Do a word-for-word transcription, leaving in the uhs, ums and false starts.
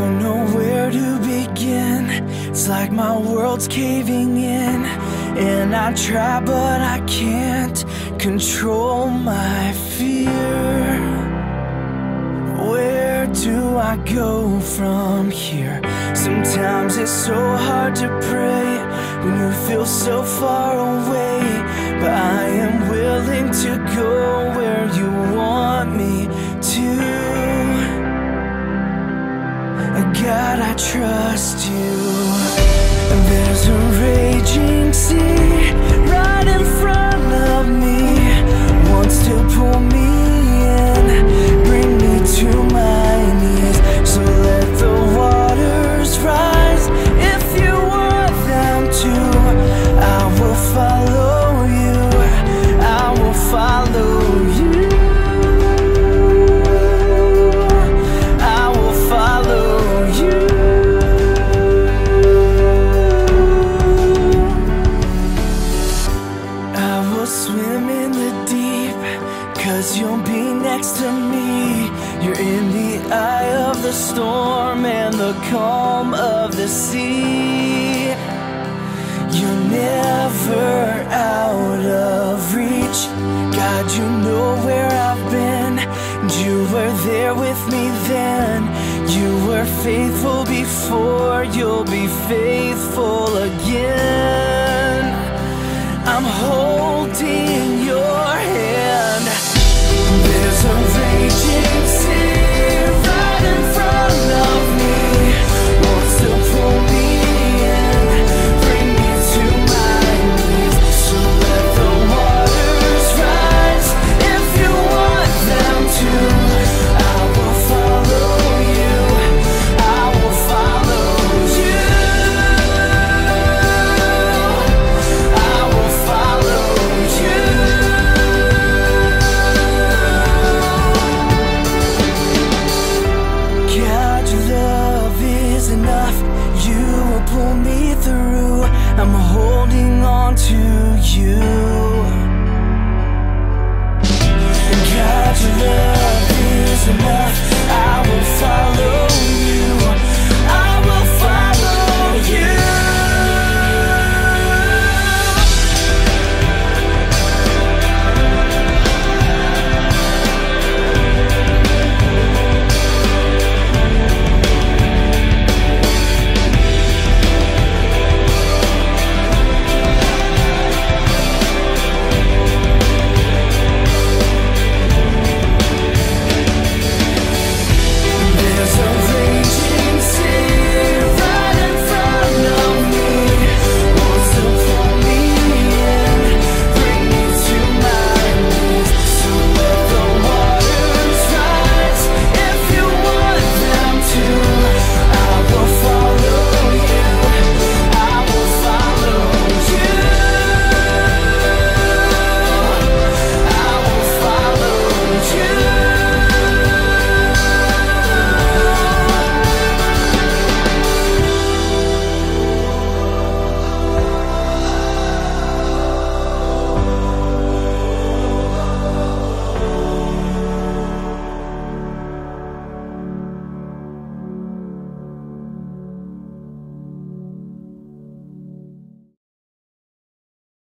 don't know where to begin. It's like my world's caving in, and I try but I can't control my fear. Where do I go from here? Sometimes it's so hard to pray when you feel so far away, but I am willing to go where you want me to. God, I trust you. There's a raging sea right in front of me, wants to pull me in, bring me to my knees. So let the waters rise if you want them to. I will follow you, I will follow you. Swim in the deep, 'cause you'll be next to me. You're in the eye of the storm and the calm of the sea. You're never out of reach. God, you know where I've been, and you were there with me then. You were faithful before, you'll be faithful again. I'm holding your hand. There's a raging sea right in front of me, wants to pull me in, bring me to my knees. So let the waters rise if you want them to. I will follow you, I will follow you. I'm holding on to you.